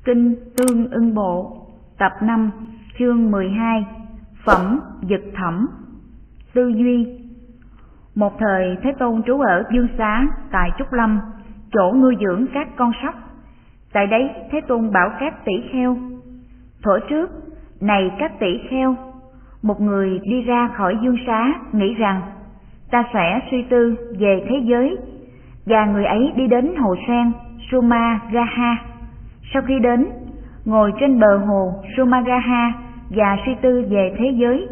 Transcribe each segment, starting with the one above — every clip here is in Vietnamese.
Kinh Tương Ưng Bộ, tập 5, chương 12, Phẩm Dực Thẩm. Tư duy. Một thời Thế Tôn trú ở Dương Xá tại Trúc Lâm, chỗ nuôi dưỡng các con sóc. Tại đấy Thế Tôn bảo các tỷ kheo: thuở trước, này các tỷ kheo, một người đi ra khỏi Dương Xá nghĩ rằng ta sẽ suy tư về thế giới, và người ấy đi đến hồ sen Sumagaha. Sau khi đến, ngồi trên bờ hồ Sumagaha và suy tư về thế giới.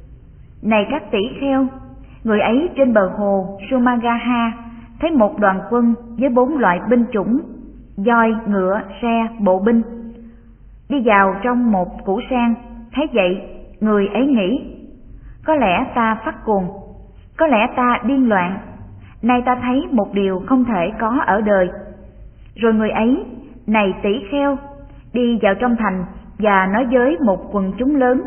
Này các tỷ kheo, người ấy trên bờ hồ Sumagaha thấy một đoàn quân với 4 loại binh chủng: voi, ngựa, xe, bộ binh, đi vào trong một củ sen. Thấy vậy, người ấy nghĩ: có lẽ ta phát cuồng, có lẽ ta điên loạn, nay ta thấy một điều không thể có ở đời. Rồi người ấy, này tỷ kheo, đi vào trong thành và nói với một quần chúng lớn: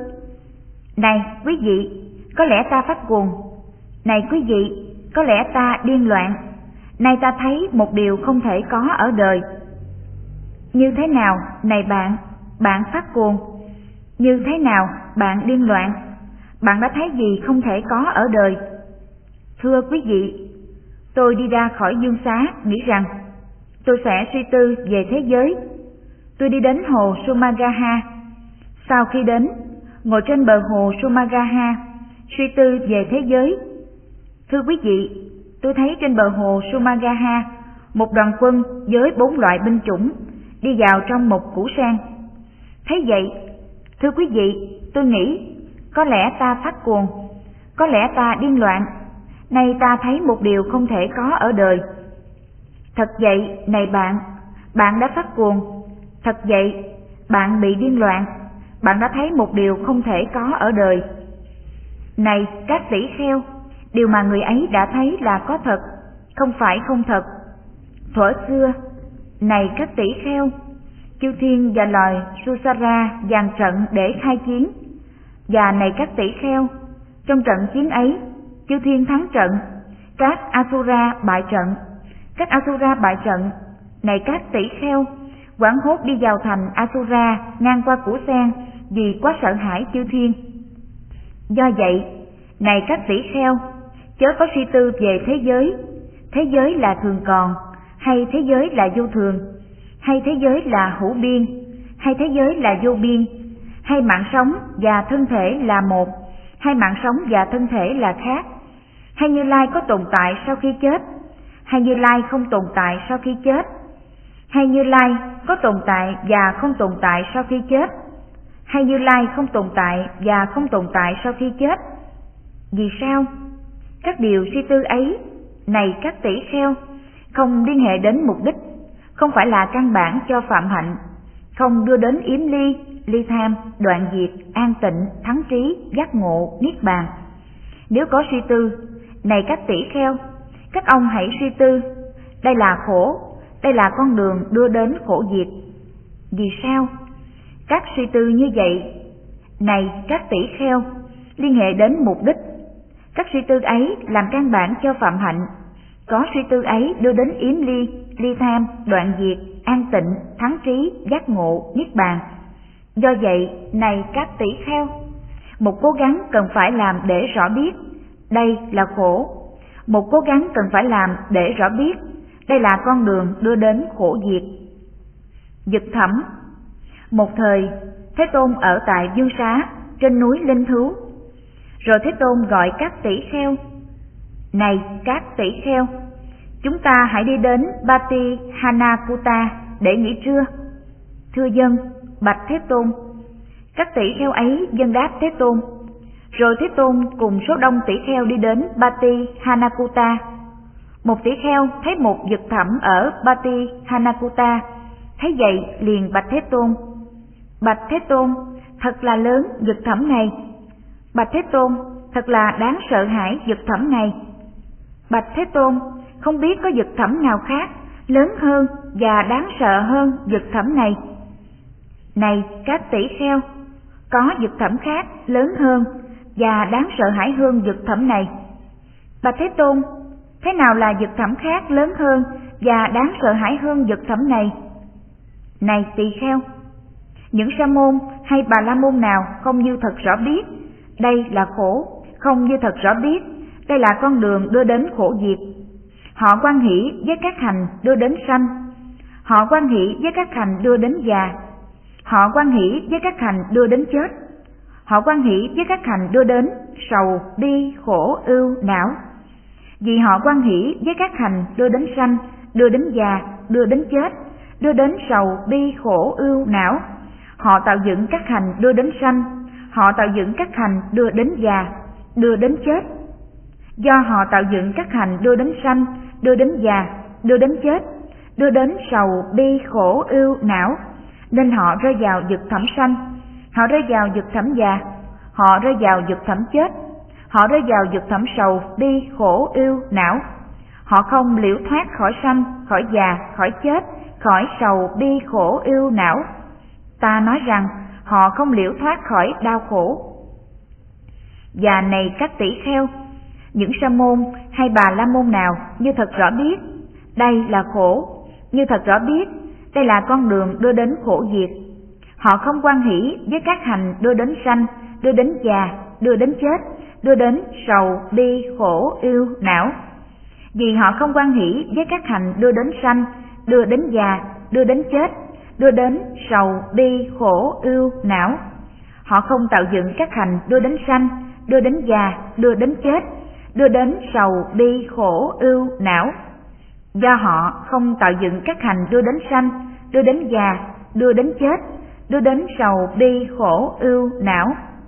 này quý vị, có lẽ ta phát cuồng, này quý vị, có lẽ ta điên loạn, nay ta thấy một điều không thể có ở đời. Như thế nào, này bạn phát cuồng? Như thế nào, bạn điên loạn? Bạn đã thấy gì không thể có ở đời? Thưa quý vị, tôi đi ra khỏi Dương Xá nghĩ rằng tôi sẽ suy tư về thế giới. Tôi đi đến hồ Sumagaha. Sau khi đến, ngồi trên bờ hồ Sumagaha, suy tư về thế giới. Thưa quý vị, tôi thấy trên bờ hồ Sumagaha một đoàn quân với 4 loại binh chủng đi vào trong một củ sen. Thấy vậy, thưa quý vị, tôi nghĩ: có lẽ ta phát cuồng, có lẽ ta điên loạn, nay ta thấy một điều không thể có ở đời. Thật vậy, này bạn đã phát cuồng. Thật vậy, bạn bị điên loạn, bạn đã thấy một điều không thể có ở đời. Này các tỷ kheo, điều mà người ấy đã thấy là có thật, không phải không thật. Thuở xưa, này các tỷ kheo, chư thiên và loài Susara dàn trận để khai chiến. Và này các tỷ kheo, trong trận chiến ấy, chư thiên thắng trận, các Asura bại trận. Các Asura bại trận, này các tỷ kheo, hoảng hốt đi vào thành Asura ngang qua củ sen vì quá sợ hãi chư thiên. Do vậy, này các tỷ kheo, chớ có suy tư về thế giới. Thế giới là thường còn, hay thế giới là vô thường, hay thế giới là hữu biên, hay thế giới là vô biên, hay mạng sống và thân thể là một, hay mạng sống và thân thể là khác, hay Như Lai có tồn tại sau khi chết, hay Như Lai không tồn tại sau khi chết, hay Như Lai có tồn tại và không tồn tại sau khi chết, hay Như Lai không tồn tại và không tồn tại sau khi chết. Vì sao? Các điều suy tư ấy, này các tỷ kheo, không liên hệ đến mục đích, không phải là căn bản cho phạm hạnh, không đưa đến yếm ly, ly tham, đoạn diệt, an tịnh, thắng trí, giác ngộ, niết bàn. Nếu có suy tư, này các tỷ kheo, các ông hãy suy tư: đây là khổ, đây là con đường đưa đến khổ diệt. Vì sao? Các suy tư như vậy, này các tỷ kheo, liên hệ đến mục đích. Các suy tư ấy làm căn bản cho phạm hạnh. Có suy tư ấy đưa đến yếm ly, ly tham, đoạn diệt, an tịnh, thắng trí, giác ngộ, niết bàn. Do vậy, này các tỷ kheo, một cố gắng cần phải làm để rõ biết đây là khổ. Một cố gắng cần phải làm để rõ biết đây là con đường đưa đến khổ diệt. Dực thẩm. Một thời, Thế Tôn ở tại Dương Xá trên núi Linh Thứu. Rồi Thế Tôn gọi các tỷ kheo: này các tỷ kheo, chúng ta hãy đi đến Bati Hanakuta để nghỉ trưa. Thưa dân, bạch Thế Tôn. Các tỷ kheo ấy dân đáp Thế Tôn. Rồi Thế Tôn cùng số đông tỷ kheo đi đến Bati Hanakuta. Một tỷ kheo thấy một dực thẩm ở Bati Hanakuta, thấy vậy liền bạch Thế Tôn: bạch Thế Tôn, thật là lớn dực thẩm này. Bạch Thế Tôn, thật là đáng sợ hãi dực thẩm này. Bạch Thế Tôn, không biết có dực thẩm nào khác lớn hơn và đáng sợ hơn dực thẩm này. Này các tỷ kheo, có dực thẩm khác lớn hơn và đáng sợ hãi hơn dực thẩm này. Bạch Thế Tôn, thế nào là dực thẩm khác lớn hơn và đáng sợ hãi hơn dực thẩm này? Này tỳ kheo, Những sa môn hay bà la môn nào không như thật rõ biết đây là khổ, không như thật rõ biết đây là con đường đưa đến khổ diệt. Họ hoan hỷ với các hành đưa đến sanh, họ hoan hỷ với các hành đưa đến già, họ hoan hỷ với các hành đưa đến chết, họ hoan hỷ với các hành đưa đến sầu, bi, khổ, ưu, não. Vì họ hoan hỷ với các hành đưa đến sanh, đưa đến già, đưa đến chết, đưa đến sầu, bi, khổ, ưu, não. Họ tạo dựng các hành đưa đến sanh, họ tạo dựng các hành đưa đến già, đưa đến chết. Do họ tạo dựng các hành đưa đến sanh, đưa đến già, đưa đến chết, đưa đến sầu, bi, khổ, ưu, não, nên họ rơi vào vực thẳm sanh, họ rơi vào vực thẳm già, họ rơi vào vực thẳm chết, họ rơi vào vực thẳm sầu, bi, khổ, ưu, não. Họ không liễu thoát khỏi sanh, khỏi già, khỏi chết, khỏi sầu, bi, khổ, ưu, não. Ta nói rằng họ không liễu thoát khỏi đau khổ. Và này các tỷ kheo, những sa môn hay bà la môn nào như thật rõ biết đây là khổ, như thật rõ biết đây là con đường đưa đến khổ diệt, họ không hoan hỷ với các hành đưa đến sanh, đưa đến già, đưa đến chết, đưa đến sầu, bi, khổ, ưu, não. Vì họ không hoan hỷ với các hành đưa đến sanh, đưa đến già, đưa đến chết, đưa đến sầu, bi, khổ, ưu, não. Họ không tạo dựng các hành đưa đến sanh, đưa đến già, đưa đến chết, đưa đến sầu, bi, khổ, ưu, não. Do họ không tạo dựng các hành đưa đến sanh, đưa đến già, đưa đến chết, đưa đến sầu, bi, khổ, ưu, não.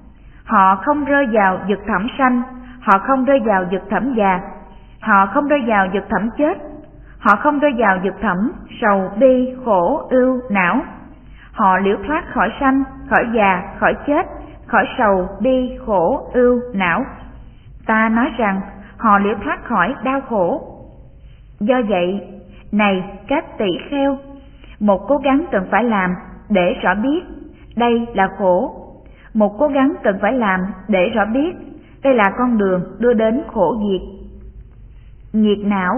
Họ không rơi vào vực thẳm sanh, họ không rơi vào vực thẳm già, họ không rơi vào vực thẳm chết, họ không rơi vào vực thẳm sầu, bi, khổ, ưu, não. Họ liễu thoát khỏi sanh, khỏi già, khỏi chết, khỏi sầu, bi, khổ, ưu, não. Ta nói rằng họ liễu thoát khỏi đau khổ. Do vậy, này các tỷ kheo, một cố gắng cần phải làm để rõ biết đây là khổ, một cố gắng cần phải làm để rõ biết đây là con đường đưa đến khổ diệt. Nhiệt não.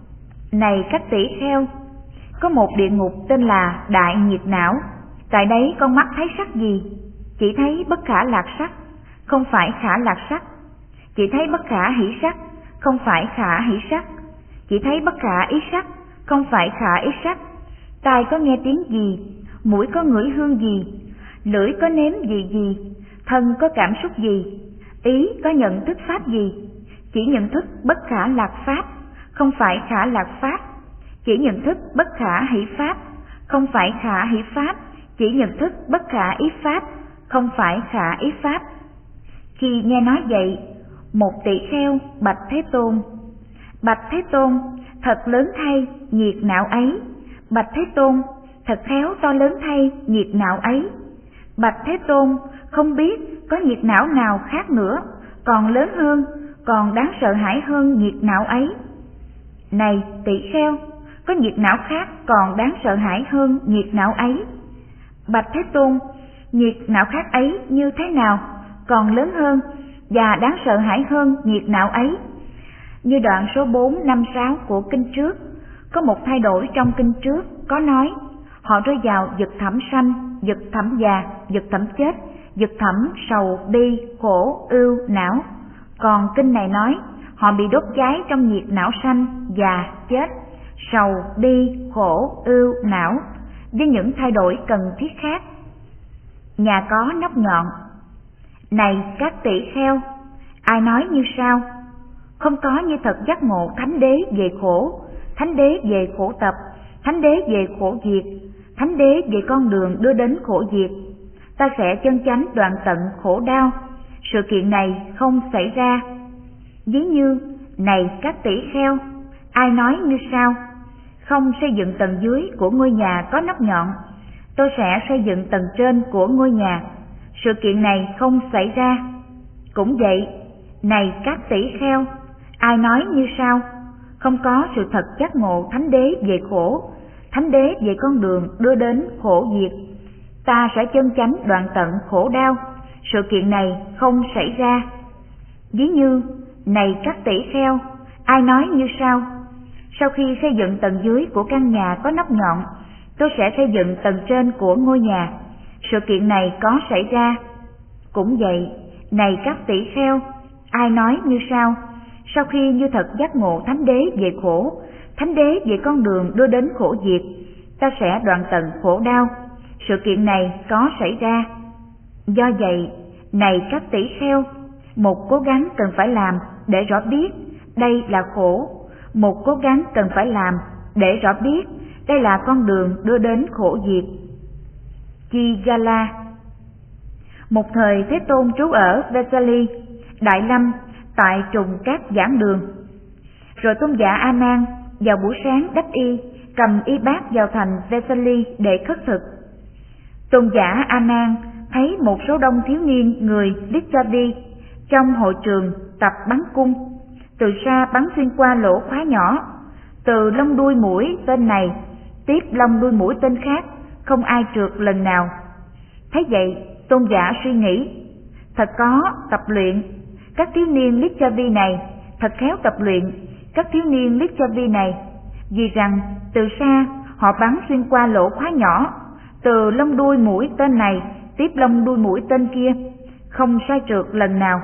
Này các tỷ kheo, có một địa ngục tên là Đại Nhiệt Não. Tại đấy con mắt thấy sắc gì? Chỉ thấy bất khả lạc sắc, không phải khả lạc sắc. Chỉ thấy bất khả hỷ sắc, không phải khả hỷ sắc. Chỉ thấy bất khả ý sắc, không phải khả ý sắc. Tai có nghe tiếng gì? Mũi có ngửi hương gì? Lưỡi có nếm vị gì? Thân có cảm xúc gì? Ý có nhận thức pháp gì? Chỉ nhận thức bất khả lạc pháp, không phải khả lạc pháp. Chỉ nhận thức bất khả hỷ pháp, không phải khả hỷ pháp. Chỉ nhận thức bất khả ý pháp, không phải khả ý pháp. Khi nghe nói vậy, một tỷ kheo bạch Thế Tôn: Bạch Thế Tôn, thật lớn thay nhiệt não ấy. Bạch Thế Tôn, thật khéo to lớn thay nhiệt não ấy. Bạch Thế Tôn, không biết có nhiệt não nào khác nữa, còn lớn hơn, còn đáng sợ hãi hơn nhiệt não ấy. Này tỷ kheo, có nhiệt não khác còn đáng sợ hãi hơn nhiệt não ấy. Bạch Thế Tôn, nhiệt não khác ấy như thế nào, còn lớn hơn và đáng sợ hãi hơn nhiệt não ấy? Như đoạn số 456 của kinh trước, có một thay đổi trong kinh trước có nói họ rơi vào vực thẳm sanh, vực thẳm già, vực thẳm chết, vực thẳm sầu, bi, khổ, ưu, não. Còn kinh này nói họ bị đốt cháy trong nhiệt não sanh, già, chết, sầu, bi, khổ, ưu, não, với những thay đổi cần thiết khác. Nhà có nóc nhọn. Này các tỷ kheo, ai nói như sau: không có như thật giác ngộ thánh đế về khổ, thánh đế về khổ tập, thánh đế về khổ diệt, thánh đế về con đường đưa đến khổ diệt. Ta sẽ chân chánh đoạn tận khổ đau. Sự kiện này không xảy ra. Ví như, này các tỷ kheo, ai nói như sau: không xây dựng tầng dưới của ngôi nhà có nóc nhọn, tôi sẽ xây dựng tầng trên của ngôi nhà. Sự kiện này không xảy ra. Cũng vậy, này các tỷ kheo, ai nói như sau: không có sự thật giác ngộ thánh đế về khổ, thánh đế về con đường đưa đến khổ diệt. Ta sẽ chân chánh đoạn tận khổ đau. Sự kiện này không xảy ra. Ví như, này các tỷ kheo, ai nói như sau: sau khi xây dựng tầng dưới của căn nhà có nóc nhọn, tôi sẽ xây dựng tầng trên của ngôi nhà. sự kiện này có xảy ra. Cũng vậy, này các tỷ kheo, ai nói như sau: sau khi như thật giác ngộ thánh đế về khổ, thánh đế về con đường đưa đến khổ diệt, ta sẽ đoạn tận khổ đau. Sự kiện này có xảy ra. Do vậy, này các tỷ kheo, một cố gắng cần phải làm để rõ biết đây là khổ, một cố gắng cần phải làm để rõ biết đây là con đường đưa đến khổ diệt. Chigala. Một thời Thế Tôn trú ở Vesali, Đại Lâm, tại trùng các giảng đường. Rồi tôn giả A Nan vào buổi sáng đắp y, cầm y bát vào thành Vesali để khất thực. Tôn giả A Nan thấy một số đông thiếu niên người Licchavi trong hội trường tập bắn cung, từ xa bắn xuyên qua lỗ khóa nhỏ, từ lông đuôi mũi tên này tiếp lông đuôi mũi tên khác, không ai trượt lần nào. Thấy vậy, tôn giả suy nghĩ, thật có tập luyện các thiếu niên Licchavi này, thật khéo tập luyện các thiếu niên Licchavi này, vì rằng từ xa họ bắn xuyên qua lỗ khóa nhỏ, từ lông đuôi mũi tên này tiếp lông đuôi mũi tên kia, không sai trượt lần nào.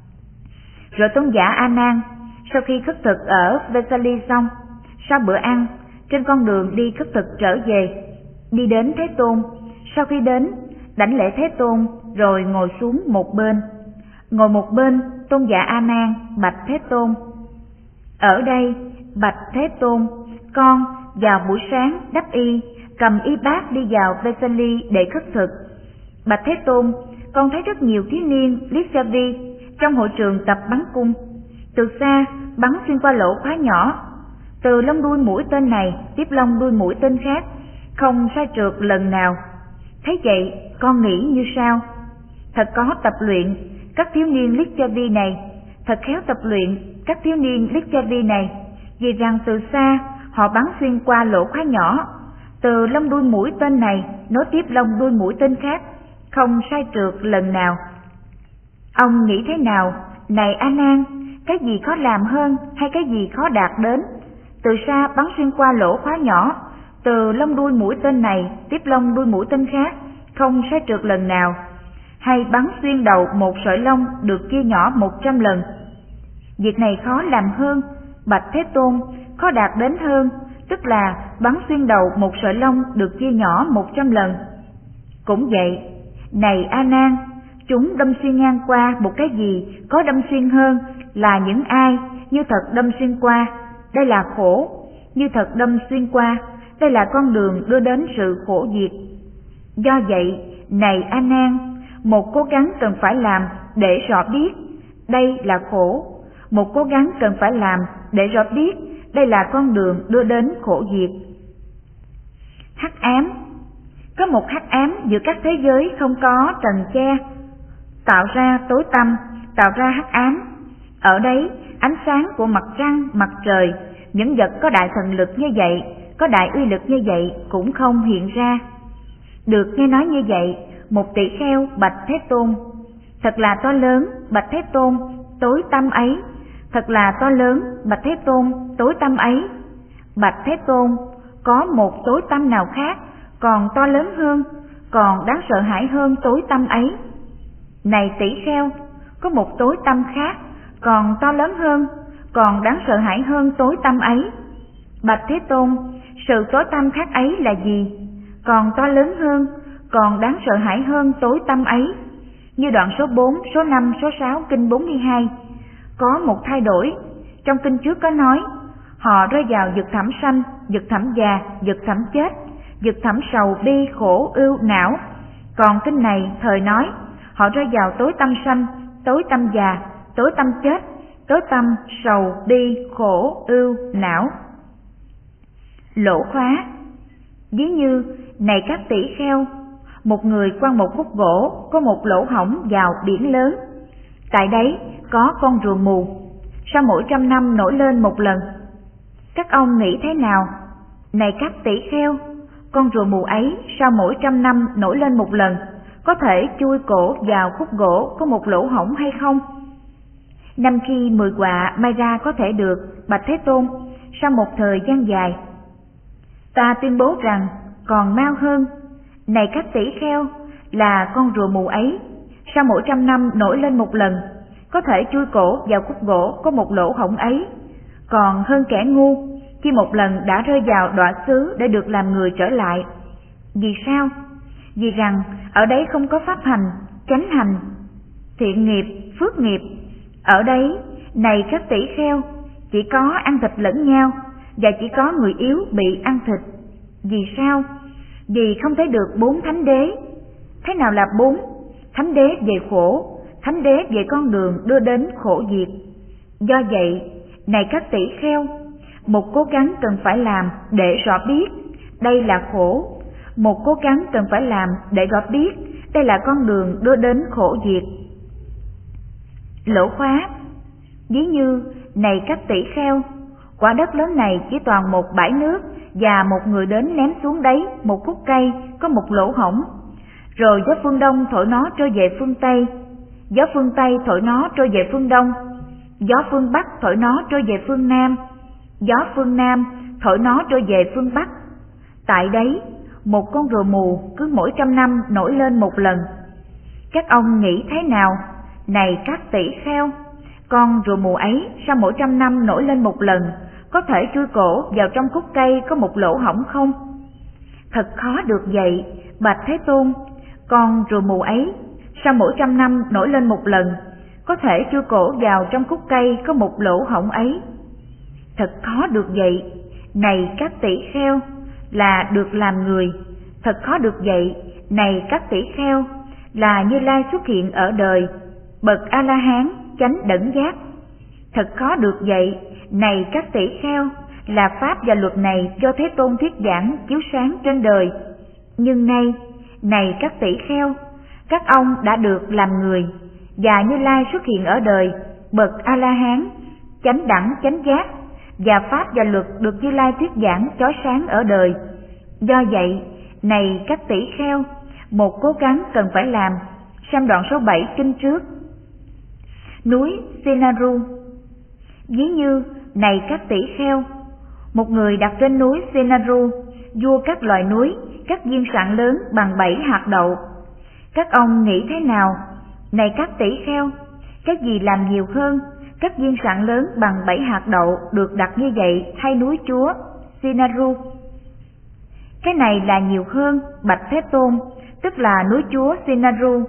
Rồi tôn giả A Nan sau khi khất thực ở Vesali xong, sau bữa ăn, trên con đường đi khất thực trở về, đi đến Thế Tôn. Sau khi đến, đảnh lễ Thế Tôn rồi ngồi xuống một bên. Ngồi một bên, tôn giả A Nan bạch Thế Tôn: ở đây, bạch Thế Tôn, con vào buổi sáng đắp y, cầm y bát đi vào Vesali để khất thực. Bạch Thế Tôn, con thấy rất nhiều thiếu niên Licchavi trong hội trường tập bắn cung, từ xa bắn xuyên qua lỗ khóa nhỏ, từ lông đuôi mũi tên này tiếp lông đuôi mũi tên khác, không sai trượt lần nào. Thấy vậy, con nghĩ như sau: thật có tập luyện các thiếu niên Licchavi này, thật khéo tập luyện các thiếu niên Licchavi này, vì rằng từ xa họ bắn xuyên qua lỗ khóa nhỏ, từ lông đuôi mũi tên này nối tiếp lông đuôi mũi tên khác, không sai trượt lần nào. Ông nghĩ thế nào, này A Nan? Cái gì khó làm hơn hay cái gì khó đạt đến? Từ xa bắn xuyên qua lỗ khóa nhỏ, từ lông đuôi mũi tên này tiếp lông đuôi mũi tên khác, không sai trượt lần nào, hay bắn xuyên đầu một sợi lông được chia nhỏ 100 lần? Việc này khó làm hơn, bạch Thế Tôn, khó đạt đến hơn, tức là bắn xuyên đầu một sợi lông được chia nhỏ 100 lần. Cũng vậy, này A Nan, chúng đâm xuyên ngang qua một cái gì có đâm xuyên hơn là những ai như thật đâm xuyên qua, đây là khổ, như thật đâm xuyên qua, đây là con đường đưa đến sự khổ diệt. Do vậy, này A Nan, một cố gắng cần phải làm để rõ biết đây là khổ, một cố gắng cần phải làm để rõ biết đây là con đường đưa đến khổ diệt. Hắc ám. Có một hắc ám giữa các thế giới không có trần che, tạo ra tối tăm, tạo ra hắc ám. Ở đấy, ánh sáng của mặt trăng, mặt trời, những vật có đại thần lực như vậy, có đại uy lực như vậy cũng không hiện ra. Được nghe nói như vậy, một tỷ kheo bạch Thế Tôn: thật là to lớn, bạch Thế Tôn, tối tăm ấy. Thật là to lớn, bạch Thế Tôn, tối tăm ấy. Bạch Thế Tôn, có một tối tăm nào khác còn to lớn hơn, còn đáng sợ hãi hơn tối tăm ấy? Này tỷ kheo, có một tối tăm khác còn to lớn hơn, còn đáng sợ hãi hơn tối tăm ấy. Bạch Thế Tôn, sự tối tăm khác ấy là gì? Còn to lớn hơn, còn đáng sợ hãi hơn tối tăm ấy. Như đoạn số 4, số 5, số 6 kinh 42 có một thay đổi. Trong kinh trước có nói họ rơi vào vực thẳm sanh, vực thẳm già, vực thẳm chết, vực thẳm sầu bi khổ ưu não. Còn kinh này thời nói họ rơi vào tối tâm sanh, tối tâm già, tối tâm chết, tối tâm sầu bi khổ ưu não. Lỗ khóa. Ví như, này các tỷ kheo, một người quăng một khúc gỗ có một lỗ hổng vào biển lớn. Tại đấy có con rùa mù, sau mỗi 100 năm nổi lên một lần. Các ông nghĩ thế nào? Này các tỷ kheo, con rùa mù ấy sau mỗi 100 năm nổi lên một lần, có thể chui cổ vào khúc gỗ có một lỗ hổng hay không? 5 khi 10 quạ may ra có thể được, bạch Thế Tôn, sau một thời gian dài. Ta tuyên bố rằng còn mau hơn. Này các tỷ kheo, là con rùa mù ấy, sau mỗi 100 năm nổi lên một lần, có thể chui cổ vào khúc gỗ có một lỗ hổng ấy, còn hơn kẻ ngu khi một lần đã rơi vào đọa xứ để được làm người trở lại. Vì sao? Vì rằng ở đấy không có pháp hành, chánh hành, thiện nghiệp, phước nghiệp. Ở đấy, này các tỷ kheo, chỉ có ăn thịt lẫn nhau, và chỉ có người yếu bị ăn thịt. Vì sao? Vì không thấy được 4 thánh đế. Thế nào là 4? Thánh đế về khổ, thánh đế về con đường đưa đến khổ diệt. Do vậy, này các tỷ kheo, một cố gắng cần phải làm để rõ biết đây là khổ, một cố gắng cần phải làm để rõ biết đây là con đường đưa đến khổ diệt. Lỗ khóa. Ví như, này các tỷ kheo, quả đất lớn này chỉ toàn một bãi nước, và một người đến ném xuống đấy một khúc cây có một lỗ hổng, rồi gió phương Đông thổi nó trôi về phương Tây, gió phương Tây thổi nó trôi về phương Đông, gió phương Bắc thổi nó trôi về phương Nam, gió phương Nam thổi nó trôi về phương Bắc. Tại đấy, một con rùa mù cứ mỗi 100 năm nổi lên một lần. Các ông nghĩ thế nào? Này các tỷ kheo, con rùa mù ấy sau mỗi 100 năm nổi lên một lần, có thể chui cổ vào trong khúc cây có một lỗ hổng không? Thật khó được vậy, bạch Thế Tôn. Con rùa mù ấy sau mỗi 100 năm nổi lên một lần, có thể chui cổ vào trong khúc cây có một lỗ hổng ấy. Thật khó được vậy, này các tỷ kheo, là được làm người. Thật khó được vậy, này các tỷ kheo, là Như Lai xuất hiện ở đời, bậc A-la-hán chánh đẳng giác. Thật khó được vậy, này các tỷ kheo, là pháp và luật này do Thế Tôn thuyết giảng chiếu sáng trên đời. Nhưng nay, này các tỷ kheo, các ông đã được làm người, và Như Lai xuất hiện ở đời, bậc A-la-hán chánh đẳng chánh giác, và pháp và luật được Như Lai thuyết giảng chói sáng ở đời. Do vậy, này các tỷ kheo, một cố gắng cần phải làm. Sang đoạn số 7 kinh trước. Núi Sinaru. Ví như, này các tỷ kheo, một người đặt trên núi Sinaru, vua các loài núi, các viên sạn lớn bằng 7 hạt đậu. Các ông nghĩ thế nào? Này các tỷ kheo, cái gì làm nhiều hơn, các viên sạn lớn bằng 7 hạt đậu được đặt như vậy hay núi Chúa Sinaru? Cái này là nhiều hơn, bạch Thế Tôn, tức là núi Chúa Sinaru.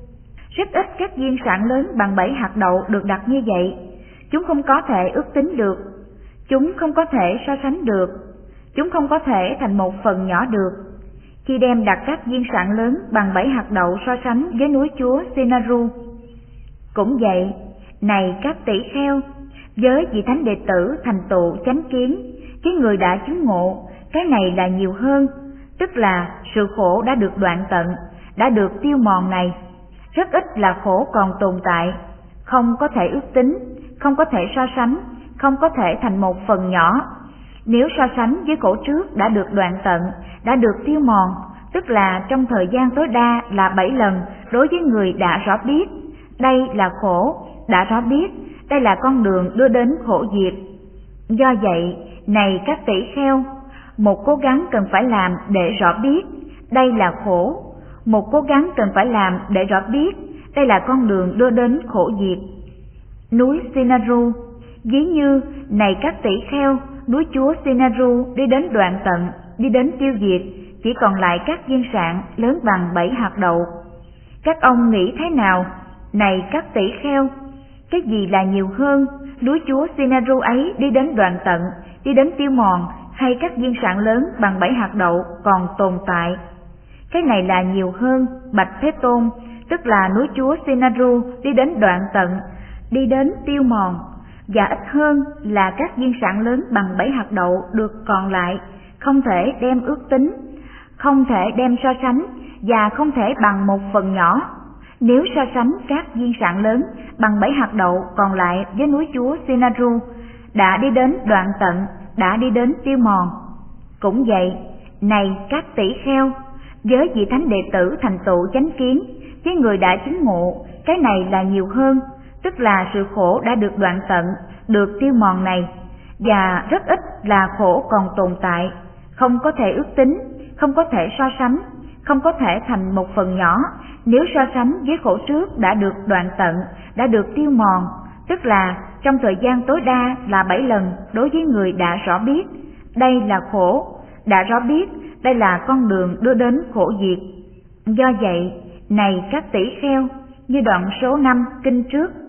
Rất ít các viên sạn lớn bằng 7 hạt đậu được đặt như vậy. Chúng không có thể ước tính được, chúng không có thể so sánh được, chúng không có thể thành một phần nhỏ được. Khi đem đặt các viên sạn lớn bằng 7 hạt đậu so sánh với núi Chúa Sinaru. Cũng vậy, này các tỷ kheo, với vị thánh đệ tử thành tựu chánh kiến, cái người đã chứng ngộ, cái này là nhiều hơn, tức là sự khổ đã được đoạn tận, đã được tiêu mòn này. Rất ít là khổ còn tồn tại, không có thể ước tính, không có thể so sánh, không có thể thành một phần nhỏ. Nếu so sánh với khổ trước đã được đoạn tận, đã được tiêu mòn, tức là trong thời gian tối đa là 7 lần đối với người đã rõ biết, đây là khổ, đã rõ biết, đây là con đường đưa đến khổ diệt. Do vậy, này các tỷ kheo, một cố gắng cần phải làm để rõ biết, đây là khổ, một cố gắng cần phải làm để rõ biết, đây là con đường đưa đến khổ diệt. Núi Sinaru. Ví như, này các tỷ kheo, núi Chúa Sinaru đi đến đoạn tận, đi đến tiêu diệt, chỉ còn lại các viên sạn lớn bằng 7 hạt đậu. Các ông nghĩ thế nào? Này các tỷ kheo, cái gì là nhiều hơn, núi Chúa Sinaru ấy đi đến đoạn tận, đi đến tiêu mòn, hay các viên sạn lớn bằng 7 hạt đậu còn tồn tại? Cái này là nhiều hơn, bạch Thế Tôn, tức là núi Chúa Sinaru đi đến đoạn tận, đi đến tiêu mòn, và ít hơn là các viên sạn lớn bằng 7 hạt đậu được còn lại, không thể đem ước tính, không thể đem so sánh, và không thể bằng một phần nhỏ. Nếu so sánh các viên sạn lớn bằng 7 hạt đậu còn lại với núi Chúa Sinaru, đã đi đến đoạn tận, đã đi đến tiêu mòn. Cũng vậy, này các tỷ kheo, với vị thánh đệ tử thành tựu chánh kiến, với người đã chứng ngộ, cái này là nhiều hơn, tức là sự khổ đã được đoạn tận, được tiêu mòn này, và rất ít là khổ còn tồn tại, không có thể ước tính, không có thể so sánh, không có thể thành một phần nhỏ, nếu so sánh với khổ trước đã được đoạn tận, đã được tiêu mòn, tức là trong thời gian tối đa là 7 lần đối với người đã rõ biết đây là khổ, đã rõ biết đây là con đường đưa đến khổ diệt. Do vậy, này các tỷ kheo, như đoạn số 5 kinh trước,